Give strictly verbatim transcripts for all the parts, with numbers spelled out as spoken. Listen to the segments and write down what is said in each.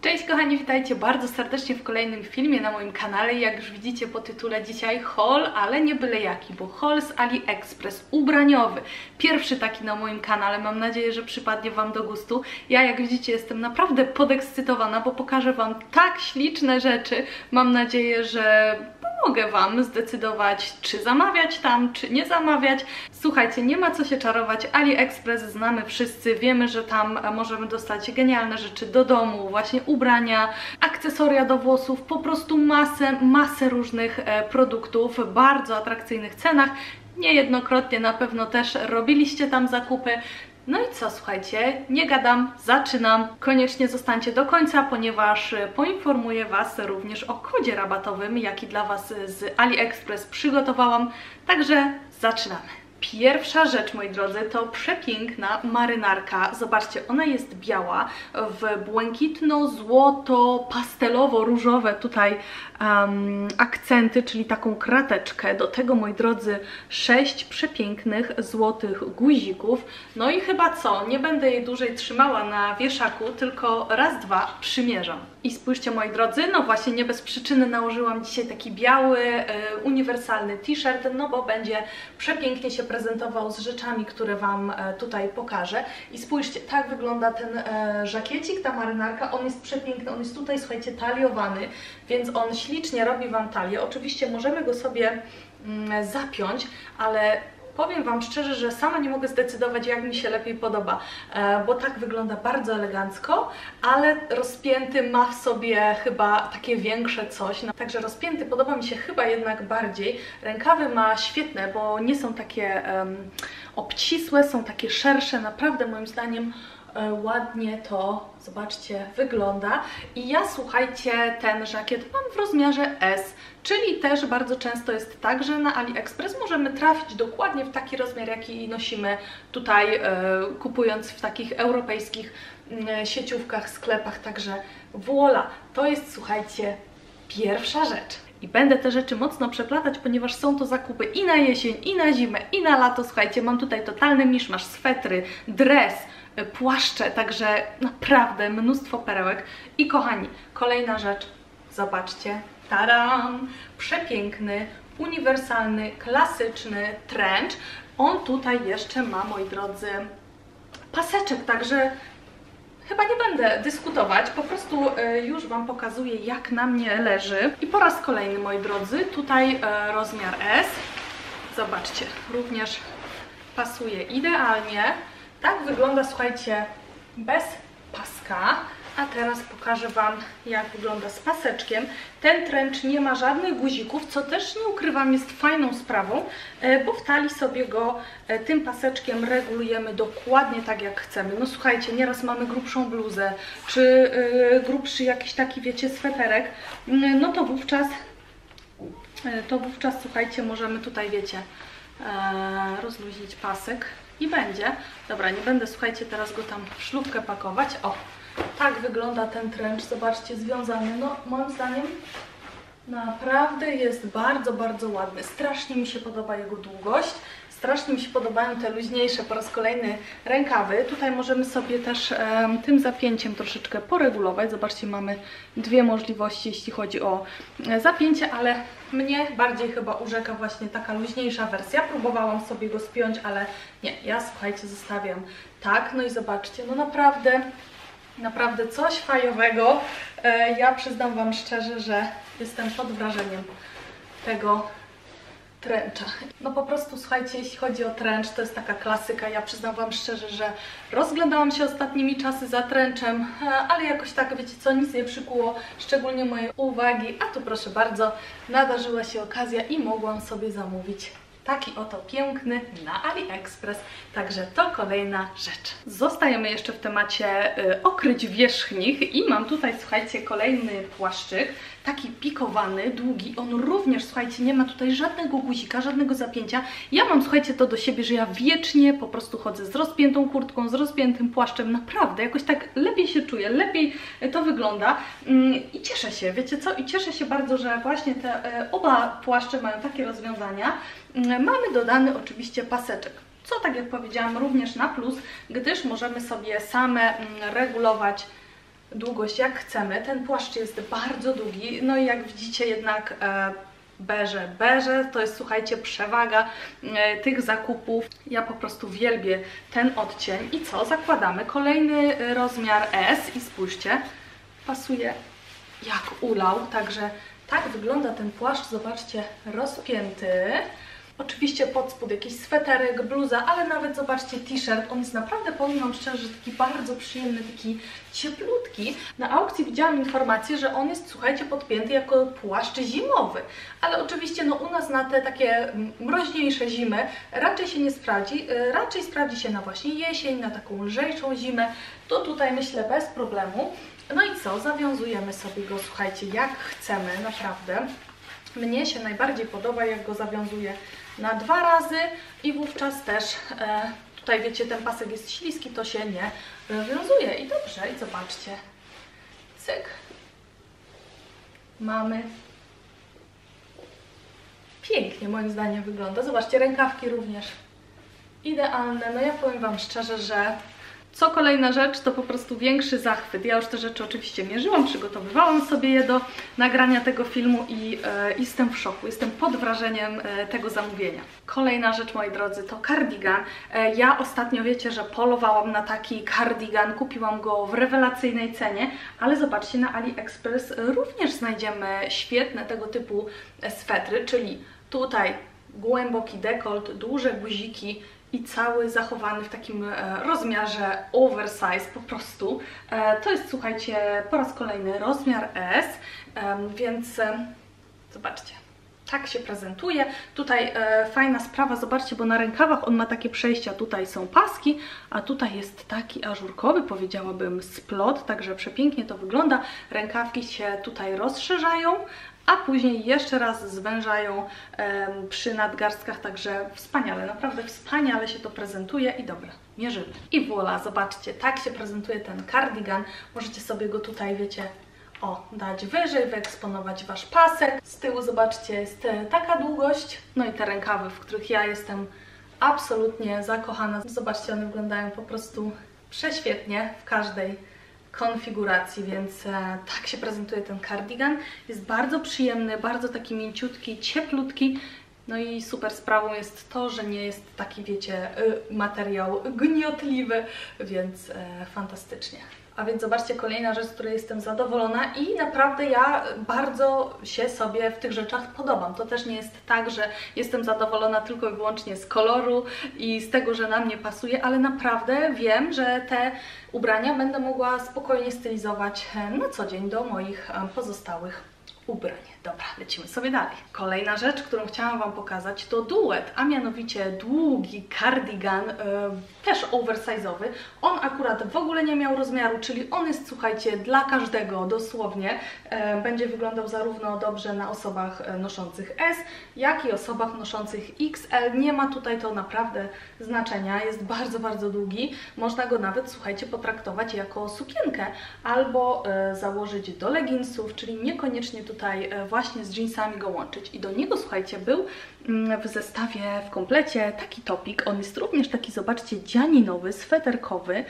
Cześć kochani, witajcie bardzo serdecznie w kolejnym filmie na moim kanale. Jak już widzicie po tytule, dzisiaj haul, ale nie byle jaki, bo haul z AliExpress, ubraniowy. Pierwszy taki na moim kanale, mam nadzieję, że przypadnie Wam do gustu. Ja, jak widzicie, jestem naprawdę podekscytowana, bo pokażę Wam tak śliczne rzeczy. Mam nadzieję, że pomogę Wam zdecydować, czy zamawiać tam, czy nie zamawiać. Słuchajcie, nie ma co się czarować, AliExpress znamy wszyscy, wiemy, że tam możemy dostać genialne rzeczy do domu, właśnie ubrania, akcesoria do włosów, po prostu masę, masę różnych produktów w bardzo atrakcyjnych cenach. Niejednokrotnie na pewno też robiliście tam zakupy. No i co, słuchajcie, nie gadam, zaczynam. Koniecznie zostańcie do końca, ponieważ poinformuję Was również o kodzie rabatowym, jaki dla Was z AliExpress przygotowałam. Także zaczynamy. Pierwsza rzecz, moi drodzy, to przepiękna marynarka. Zobaczcie, ona jest biała w błękitno-złoto-pastelowo-różowe tutaj um, akcenty, czyli taką krateczkę. Do tego, moi drodzy, sześć przepięknych złotych guzików. No i chyba co? Nie będę jej dłużej trzymała na wieszaku, tylko raz, dwa przymierzam. I spójrzcie, moi drodzy, no właśnie nie bez przyczyny nałożyłam dzisiaj taki biały, y, uniwersalny t-shirt, no bo będzie przepięknie się prezentował z rzeczami, które Wam e, tutaj pokażę. I spójrzcie, tak wygląda ten e, żakiecik, ta marynarka, on jest przepiękny, on jest tutaj, słuchajcie, taliowany, więc on ślicznie robi Wam talię. Oczywiście możemy go sobie mm, zapiąć, ale powiem Wam szczerze, że sama nie mogę zdecydować, jak mi się lepiej podoba, e, bo tak wygląda bardzo elegancko, ale rozpięty ma w sobie chyba takie większe coś. No, także rozpięty podoba mi się chyba jednak bardziej. Rękawy ma świetne, bo nie są takie um, obcisłe, są takie szersze. Naprawdę moim zdaniem e, ładnie to, zobaczcie, wygląda. I ja, słuchajcie, ten żakiet mam w rozmiarze S. Czyli też bardzo często jest tak, że na AliExpress możemy trafić dokładnie w taki rozmiar, jaki nosimy tutaj, e, kupując w takich europejskich e, sieciówkach, sklepach. Także voilà, to jest, słuchajcie, pierwsza rzecz. I będę te rzeczy mocno przeplatać, ponieważ są to zakupy i na jesień, i na zimę, i na lato. Słuchajcie, mam tutaj totalny miszmasz, swetry, dres, płaszcze, także naprawdę mnóstwo perełek. I kochani, kolejna rzecz, zobaczcie. Tadam! Przepiękny, uniwersalny, klasyczny trench. On tutaj jeszcze ma, moi drodzy, paseczek, także chyba nie będę dyskutować, po prostu już Wam pokazuję, jak na mnie leży. I po raz kolejny, moi drodzy, tutaj rozmiar S. Zobaczcie, również pasuje idealnie. Tak wygląda, słuchajcie, bez paska. A teraz pokażę Wam, jak wygląda z paseczkiem. Ten trench nie ma żadnych guzików, co też, nie ukrywam, jest fajną sprawą, bo w talii sobie go tym paseczkiem regulujemy dokładnie tak, jak chcemy. No słuchajcie, nieraz mamy grubszą bluzę, czy grubszy jakiś taki, wiecie, sweterek, no to wówczas, to wówczas, słuchajcie, możemy tutaj, wiecie, rozluźnić pasek i będzie. Dobra, nie będę, słuchajcie, teraz go tam w szlufkę pakować. O! Tak wygląda ten trench, zobaczcie, związany. No, moim zdaniem naprawdę jest bardzo, bardzo ładny. Strasznie mi się podoba jego długość. Strasznie mi się podobają te luźniejsze po raz kolejny rękawy. Tutaj możemy sobie też e, tym zapięciem troszeczkę poregulować. Zobaczcie, mamy dwie możliwości, jeśli chodzi o e, zapięcie, ale mnie bardziej chyba urzeka właśnie taka luźniejsza wersja. Próbowałam sobie go spiąć, ale nie, ja, słuchajcie, zostawiam tak. No i zobaczcie, no naprawdę... Naprawdę coś fajowego. Ja przyznam Wam szczerze, że jestem pod wrażeniem tego trencha. No po prostu, słuchajcie, jeśli chodzi o trench, to jest taka klasyka. Ja przyznam Wam szczerze, że rozglądałam się ostatnimi czasy za trenchem, ale jakoś tak, wiecie co, nic nie przykuło szczególnie mojej uwagi. A tu proszę bardzo, nadarzyła się okazja i mogłam sobie zamówić taki oto piękny na AliExpress, także to kolejna rzecz. Zostajemy jeszcze w temacie y, okryć wierzchnich i mam tutaj, słuchajcie, kolejny płaszczyk, taki pikowany, długi, on również, słuchajcie, nie ma tutaj żadnego guzika, żadnego zapięcia. Ja mam, słuchajcie, to do siebie, że ja wiecznie po prostu chodzę z rozpiętą kurtką, z rozpiętym płaszczem, naprawdę, jakoś tak lepiej się czuję, lepiej to wygląda mm, i cieszę się, wiecie co, i cieszę się bardzo, że właśnie te y, oba płaszcze mają takie rozwiązania. Mamy dodany oczywiście paseczek, co, tak jak powiedziałam, również na plus, gdyż możemy sobie same regulować długość jak chcemy. Ten płaszcz jest bardzo długi, no i jak widzicie jednak e, beże, beże to jest, słuchajcie, przewaga e, tych zakupów. Ja po prostu wielbię ten odcień. I co? Zakładamy kolejny rozmiar S i spójrzcie, pasuje jak ulał, także tak wygląda ten płaszcz, zobaczcie, rozpięty. Oczywiście pod spód jakiś sweterek, bluza, ale nawet zobaczcie t-shirt. On jest naprawdę, powiem wam szczerze, że taki bardzo przyjemny, taki cieplutki. Na aukcji widziałam informację, że on jest, słuchajcie, podpięty jako płaszcz zimowy. Ale oczywiście no u nas na te takie mroźniejsze zimy raczej się nie sprawdzi. Raczej sprawdzi się na właśnie jesień, na taką lżejszą zimę. To tutaj myślę bez problemu. No i co? Zawiązujemy sobie go, słuchajcie, jak chcemy, naprawdę. Mnie się najbardziej podoba, jak go zawiązuję na dwa razy i wówczas też e, tutaj wiecie, ten pasek jest śliski, to się nie wiązuje. I dobrze, i zobaczcie, cyk, mamy, pięknie moim zdaniem wygląda. Zobaczcie, rękawki również idealne. No ja powiem wam szczerze, że co kolejna rzecz, to po prostu większy zachwyt. Ja już te rzeczy oczywiście mierzyłam, przygotowywałam sobie je do nagrania tego filmu i e, jestem w szoku, jestem pod wrażeniem e, tego zamówienia. Kolejna rzecz, moi drodzy, to kardigan. E, ja ostatnio, wiecie, że polowałam na taki kardigan, kupiłam go w rewelacyjnej cenie, ale zobaczcie, na AliExpress również znajdziemy świetne tego typu swetry, czyli tutaj głęboki dekolt, duże guziki, i cały zachowany w takim rozmiarze oversize po prostu. To jest, słuchajcie, po raz kolejny rozmiar S, więc zobaczcie, tak się prezentuje. Tutaj fajna sprawa, zobaczcie, bo na rękawach on ma takie przejścia, tutaj są paski, a tutaj jest taki ażurkowy, powiedziałabym, splot, także przepięknie to wygląda. Rękawki się tutaj rozszerzają, a później jeszcze raz zwężają um, przy nadgarstkach, także wspaniale, naprawdę wspaniale się to prezentuje i dobra, mierzymy. I voilà, zobaczcie, tak się prezentuje ten kardigan. Możecie sobie go tutaj, wiecie, o, dać wyżej, wyeksponować wasz pasek. Z tyłu, zobaczcie, jest taka długość, no i te rękawy, w których ja jestem absolutnie zakochana. Zobaczcie, one wyglądają po prostu prześwietnie w każdej konfiguracji, więc e, tak się prezentuje ten kardigan. Jest bardzo przyjemny, bardzo taki mięciutki, cieplutki. No i super sprawą jest to, że nie jest taki, wiecie, y, materiał gniotliwy, więc e, fantastycznie. A więc zobaczcie, kolejna rzecz, z której jestem zadowolona i naprawdę ja bardzo się sobie w tych rzeczach podobam. To też nie jest tak, że jestem zadowolona tylko i wyłącznie z koloru i z tego, że na mnie pasuje, ale naprawdę wiem, że te ubrania będę mogła spokojnie stylizować na co dzień do moich pozostałych ubrań. Dobra, lecimy sobie dalej. Kolejna rzecz, którą chciałam wam pokazać, to duet, a mianowicie długi kardigan, yy, też oversize'owy. On akurat w ogóle nie miał rozmiaru, czyli on jest, słuchajcie, dla każdego dosłownie. Yy, będzie wyglądał zarówno dobrze na osobach noszących S, jak i osobach noszących X L. Nie ma tutaj to naprawdę znaczenia. Jest bardzo, bardzo długi. Można go nawet, słuchajcie, potraktować jako sukienkę albo yy, założyć do leginsów, czyli niekoniecznie tutaj yy, właśnie z jeansami go łączyć. I do niego, słuchajcie, był w zestawie, w komplecie taki topik. On jest również taki, zobaczcie, dzianinowy, sweterkowy,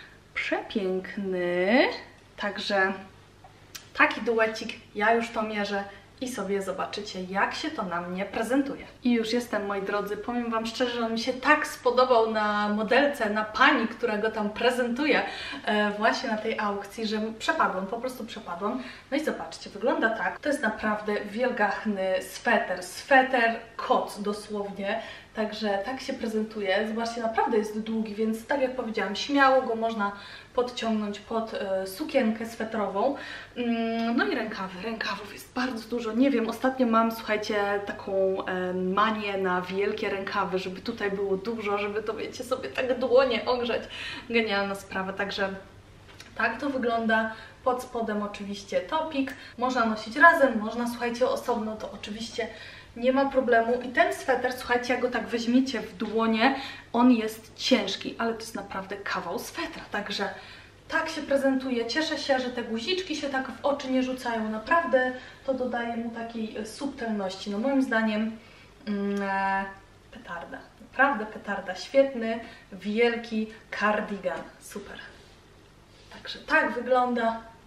przepiękny. Także taki duecik, ja już to mierzę i sobie zobaczycie, jak się to na mnie prezentuje. I już jestem, moi drodzy, powiem wam szczerze, że on mi się tak spodobał na modelce, na pani, która go tam prezentuje e, właśnie na tej aukcji, że przepadłam, po prostu przepadłam. No i zobaczcie, wygląda tak. To jest naprawdę wielgachny sweter, sweter koc dosłownie. Także tak się prezentuje. Zobaczcie, naprawdę jest długi, więc tak jak powiedziałam, śmiało go można podciągnąć pod e, sukienkę swetrową. Mm, no i rękawy. Rękawów jest bardzo dużo. Nie wiem, ostatnio mam, słuchajcie, taką e, manię na wielkie rękawy, żeby tutaj było dużo, żeby to, wiecie, sobie tak dłonie ogrzeć. Genialna sprawa. Także tak to wygląda. Pod spodem oczywiście topik. Można nosić razem, można, słuchajcie, osobno, to oczywiście nie ma problemu. I ten sweter, słuchajcie, jak go tak weźmiecie w dłonie, on jest ciężki, ale to jest naprawdę kawał swetra. Także tak się prezentuje. Cieszę się, że te guziczki się tak w oczy nie rzucają. Naprawdę to dodaje mu takiej subtelności. No moim zdaniem mm, petarda. Naprawdę petarda. Świetny, wielki kardigan. Super. Także tak wygląda.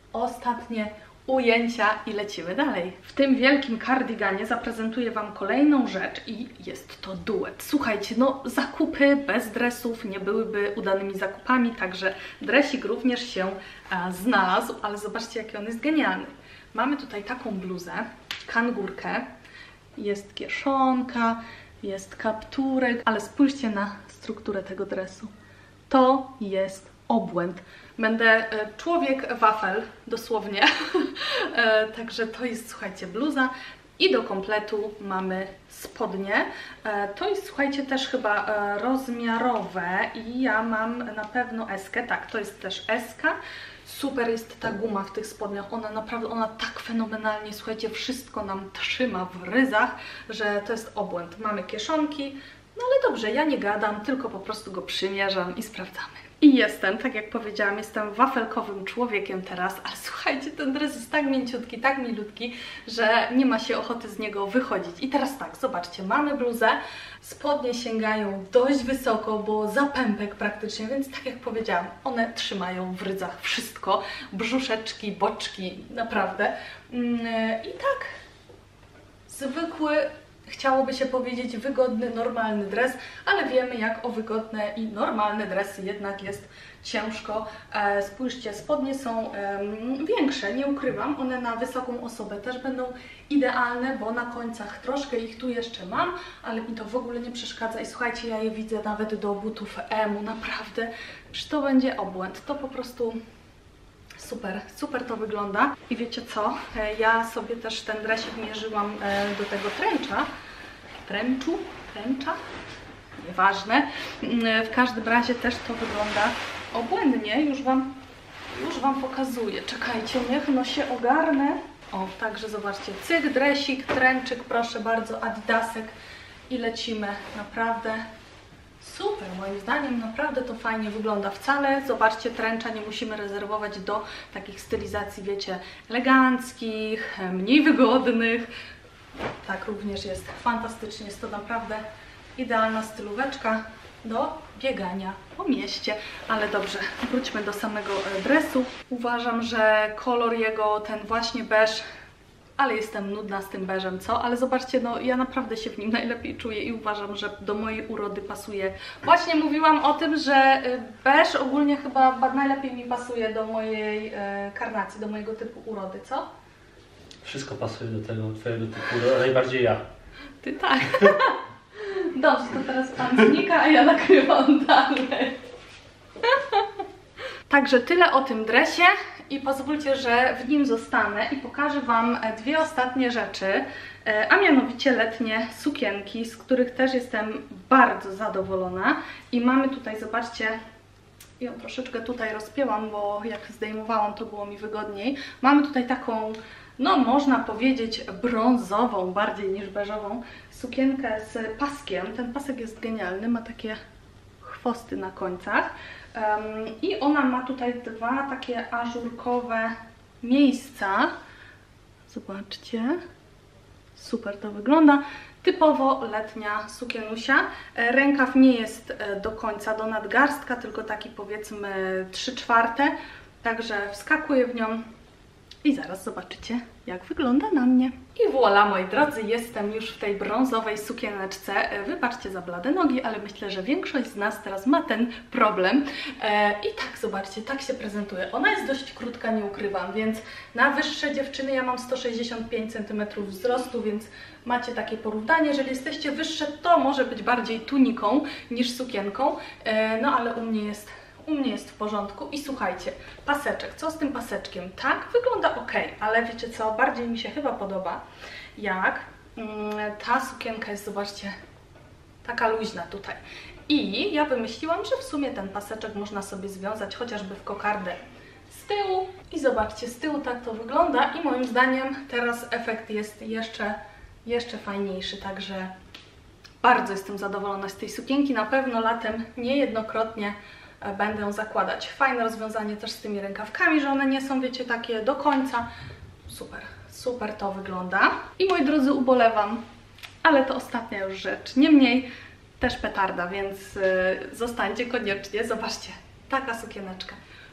ostatnie ujęcia i lecimy dalej. W tym wielkim kardiganie zaprezentuję Wam kolejną rzecz i jest to duet. Słuchajcie, no zakupy bez dresów nie byłyby udanymi zakupami, także dresik również się e, znalazł, ale zobaczcie, jaki on jest genialny. Mamy tutaj taką bluzę, kangurkę, jest kieszonka, jest kapturek, ale spójrzcie na strukturę tego dresu. To jest obłęd. Będę człowiek wafel, dosłownie. Także to jest, słuchajcie, bluza i do kompletu mamy spodnie. To jest, słuchajcie, też chyba rozmiarowe i ja mam na pewno eskę. Tak, to jest też eska. Super jest ta guma w tych spodniach, ona naprawdę, ona tak fenomenalnie, słuchajcie, wszystko nam trzyma w ryzach, że to jest obłęd. Mamy kieszonki, no ale dobrze, ja nie gadam, tylko po prostu go przymierzam i sprawdzamy. I jestem, tak jak powiedziałam, jestem wafelkowym człowiekiem teraz, ale słuchajcie, ten dres jest tak mięciutki, tak milutki, że nie ma się ochoty z niego wychodzić. I teraz tak, zobaczcie, mamy bluzę, spodnie sięgają dość wysoko, bo za pępek praktycznie, więc tak jak powiedziałam, one trzymają w rydzach wszystko, brzuszeczki, boczki, naprawdę. I tak, zwykły, chciałoby się powiedzieć wygodny, normalny dres, ale wiemy, jak o wygodne i normalne dresy jednak jest ciężko. E, spójrzcie, spodnie są e, większe, nie ukrywam, one na wysoką osobę też będą idealne, bo na końcach troszkę ich tu jeszcze mam, ale mi to w ogóle nie przeszkadza i słuchajcie, ja je widzę nawet do butów emu, naprawdę, czy to będzie obłęd, to po prostu... Super, super to wygląda. I wiecie co? Ja sobie też ten dresik mierzyłam do tego tręcza. Tręczu? Tręcza? Nieważne. W każdym razie też to wygląda obłędnie. Już Wam, już Wam pokazuję. Czekajcie, niech no się ogarnę. O, także zobaczcie. Cyk, dresik, tręczyk, proszę bardzo, adidasek. I lecimy. Naprawdę... Super, moim zdaniem naprawdę to fajnie wygląda. Wcale, zobaczcie, tręcza nie musimy rezerwować do takich stylizacji, wiecie, eleganckich, mniej wygodnych. Tak również jest fantastycznie, jest to naprawdę idealna stylóweczka do biegania po mieście. Ale dobrze, wróćmy do samego dresu. Uważam, że kolor jego, ten właśnie beż, ale jestem nudna z tym beżem, co? Ale zobaczcie, no ja naprawdę się w nim najlepiej czuję i uważam, że do mojej urody pasuje. Właśnie mówiłam o tym, że beż ogólnie chyba najlepiej mi pasuje do mojej e, karnacji, do mojego typu urody, co? Wszystko pasuje do tego twojego typu urody, a najbardziej ja. Ty tak. Dobrze, to teraz pan znika, a ja nagrywam dalej. Także tyle o tym dresie i pozwólcie, że w nim zostanę i pokażę Wam dwie ostatnie rzeczy, a mianowicie letnie sukienki, z których też jestem bardzo zadowolona. I mamy tutaj, zobaczcie, ją troszeczkę tutaj rozpięłam, bo jak zdejmowałam, to było mi wygodniej. Mamy tutaj taką, no można powiedzieć, brązową, bardziej niż beżową, sukienkę z paskiem. Ten pasek jest genialny, ma takie chwosty na końcach. Um, I ona ma tutaj dwa takie ażurkowe miejsca. Zobaczcie. Super to wygląda. Typowo letnia sukienusia. Rękaw nie jest do końca, do nadgarstka, tylko taki powiedzmy trzy czwarte. Także wskakuję w nią i zaraz zobaczycie, jak wygląda na mnie. I voilà, moi drodzy, jestem już w tej brązowej sukieneczce. Wybaczcie za blade nogi, ale myślę, że większość z nas teraz ma ten problem. I tak, zobaczcie, tak się prezentuje. Ona jest dość krótka, nie ukrywam, więc na wyższe dziewczyny ja mam sto sześćdziesiąt pięć centymetrów wzrostu, więc macie takie porównanie. Jeżeli jesteście wyższe, to może być bardziej tuniką niż sukienką, no ale u mnie jest... U mnie jest w porządku i słuchajcie, paseczek, co z tym paseczkiem? Tak, wygląda ok, ale wiecie co, bardziej mi się chyba podoba, jak mm, ta sukienka jest, zobaczcie, taka luźna tutaj. I ja wymyśliłam, że w sumie ten paseczek można sobie związać chociażby w kokardę z tyłu. I zobaczcie, z tyłu tak to wygląda i moim zdaniem teraz efekt jest jeszcze, jeszcze fajniejszy, także bardzo jestem zadowolona z tej sukienki. Na pewno latem niejednokrotnie będę ją zakładać. Fajne rozwiązanie też z tymi rękawkami, że one nie są, wiecie, takie do końca. Super, super to wygląda. I moi drodzy, ubolewam, ale to ostatnia już rzecz. Niemniej też petarda, więc yy, zostańcie koniecznie. Zobaczcie, taka sukieneczka.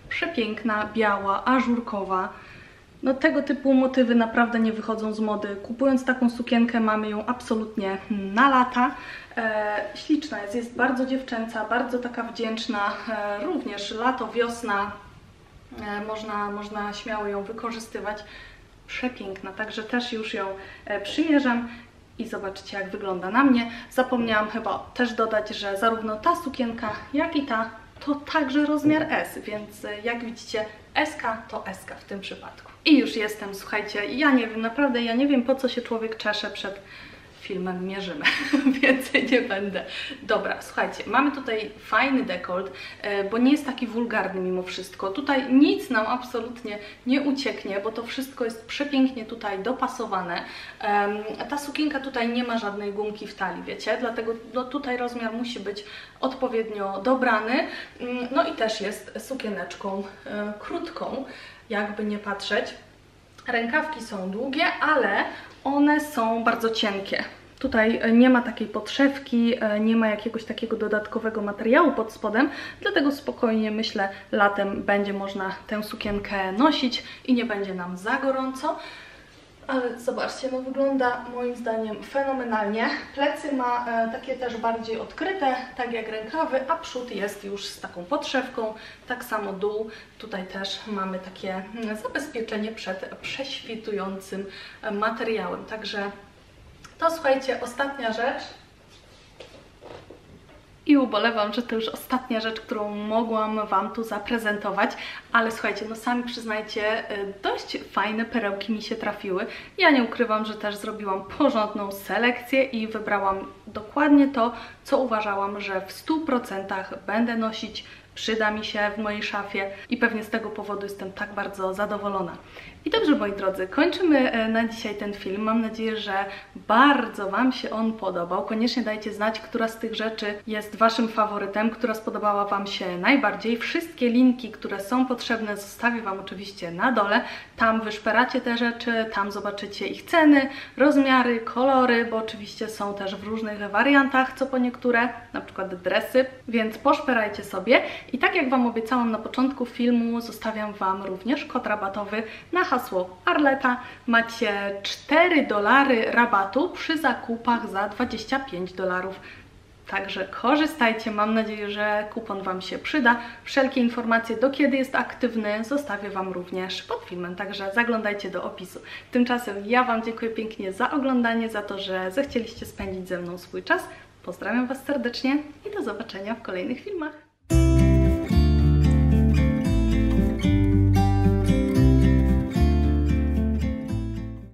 przepiękna, biała, ażurkowa. No tego typu motywy naprawdę nie wychodzą z mody. Kupując taką sukienkę mamy ją absolutnie na lata. E, śliczna jest, jest bardzo dziewczęca, bardzo taka wdzięczna. E, również lato, wiosna, e, można, można śmiało ją wykorzystywać. Przepiękna, także też już ją e, przymierzam. I zobaczcie, jak wygląda na mnie. Zapomniałam chyba też dodać, że zarówno ta sukienka, jak i ta to także rozmiar S, więc jak widzicie S K to S K w tym przypadku. I już jestem, słuchajcie, ja nie wiem, naprawdę ja nie wiem, po co się człowiek czesze przed filmem Mierzymy, więcej nie będę. Dobra, słuchajcie, mamy tutaj fajny dekolt, bo nie jest taki wulgarny mimo wszystko. Tutaj nic nam absolutnie nie ucieknie, bo to wszystko jest przepięknie tutaj dopasowane. Ta sukienka tutaj nie ma żadnej gumki w talii, wiecie, dlatego no, tutaj rozmiar musi być odpowiednio dobrany. No i też jest sukieneczką krótką, jakby nie patrzeć. Rękawki są długie, ale one są bardzo cienkie. Tutaj nie ma takiej podszewki, nie ma jakiegoś takiego dodatkowego materiału pod spodem, dlatego spokojnie myślę, latem będzie można tę sukienkę nosić i nie będzie nam za gorąco. Ale zobaczcie, no wygląda moim zdaniem fenomenalnie. Plecy ma e, takie też bardziej odkryte, tak jak rękawy, a przód jest już z taką podszewką, tak samo dół. Tutaj też mamy takie zabezpieczenie przed prześwitującym materiałem. Także to, słuchajcie, ostatnia rzecz. I ubolewam, że to już ostatnia rzecz, którą mogłam Wam tu zaprezentować, ale słuchajcie, no sami przyznajcie, dość fajne perełki mi się trafiły. Ja nie ukrywam, że też zrobiłam porządną selekcję i wybrałam dokładnie to, co uważałam, że w stu procentach będę nosić, przyda mi się w mojej szafie i pewnie z tego powodu jestem tak bardzo zadowolona. I dobrze, moi drodzy, kończymy na dzisiaj ten film. Mam nadzieję, że bardzo Wam się on podobał. Koniecznie dajcie znać, która z tych rzeczy jest Waszym faworytem, która spodobała Wam się najbardziej. Wszystkie linki, które są potrzebne, zostawię Wam oczywiście na dole. Tam wyszperacie te rzeczy, tam zobaczycie ich ceny, rozmiary, kolory, bo oczywiście są też w różnych wariantach, co po niektóre, na przykład dresy, więc poszperajcie sobie. I tak jak Wam obiecałam na początku filmu, zostawiam Wam również kod rabatowy na hasło Arleta. Macie cztery dolary rabatu przy zakupach za dwadzieścia pięć dolarów. Także korzystajcie, mam nadzieję, że kupon Wam się przyda. Wszelkie informacje, do kiedy jest aktywny, zostawię Wam również pod filmem, także zaglądajcie do opisu. Tymczasem ja Wam dziękuję pięknie za oglądanie, za to, że zechcieliście spędzić ze mną swój czas. Pozdrawiam Was serdecznie i do zobaczenia w kolejnych filmach.